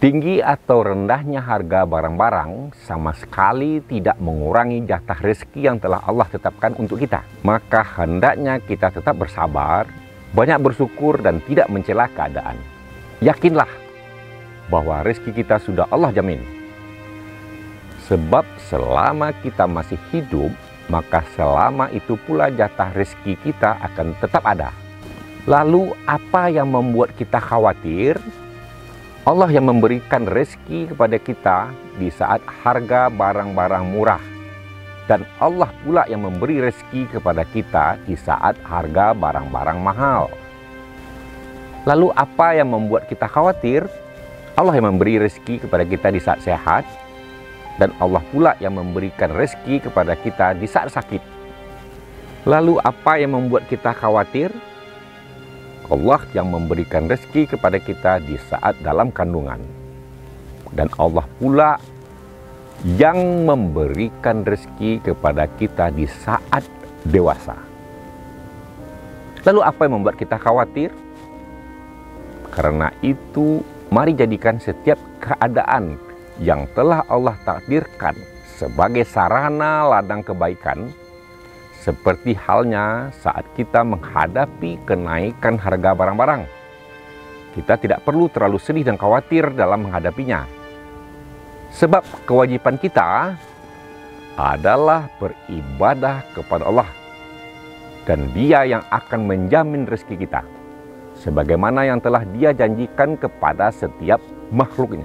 Tinggi atau rendahnya harga barang-barang sama sekali tidak mengurangi jatah rezeki yang telah Allah tetapkan untuk kita. Maka hendaknya kita tetap bersabar, banyak bersyukur dan tidak mencela keadaan. Yakinlah bahwa rezeki kita sudah Allah jamin. Sebab selama kita masih hidup, maka selama itu pula jatah rezeki kita akan tetap ada. Lalu apa yang membuat kita khawatir? Allah yang memberikan rezeki kepada kita di saat harga barang-barang murah. Dan Allah pula yang memberi rezeki kepada kita di saat harga barang-barang mahal. Lalu apa yang membuat kita khawatir? Allah yang memberi rezeki kepada kita di saat sehat. Dan Allah pula yang memberikan rezeki kepada kita di saat sakit. Lalu apa yang membuat kita khawatir? Allah yang memberikan rezeki kepada kita di saat dalam kandungan. Dan Allah pula yang memberikan rezeki kepada kita di saat dewasa. Lalu apa yang membuat kita khawatir? Karena itu, mari jadikan setiap keadaan yang telah Allah takdirkan sebagai sarana ladang kebaikan, seperti halnya saat kita menghadapi kenaikan harga barang-barang. Kita tidak perlu terlalu sedih dan khawatir dalam menghadapinya. Sebab kewajiban kita adalah beribadah kepada Allah. Dan Dia yang akan menjamin rezeki kita, sebagaimana yang telah Dia janjikan kepada setiap makhluknya.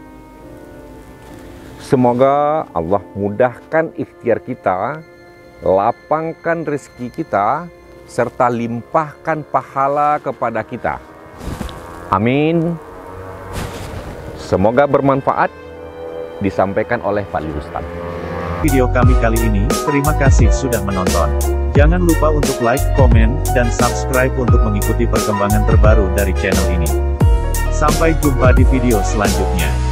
Semoga Allah mudahkan ikhtiar kita, lapangkan rezeki kita, serta limpahkan pahala kepada kita. Amin. Semoga bermanfaat. Disampaikan oleh Pak Lirustan. Video kami kali ini, terima kasih sudah menonton. Jangan lupa untuk like, komen, dan subscribe untuk mengikuti perkembangan terbaru dari channel ini. Sampai jumpa di video selanjutnya.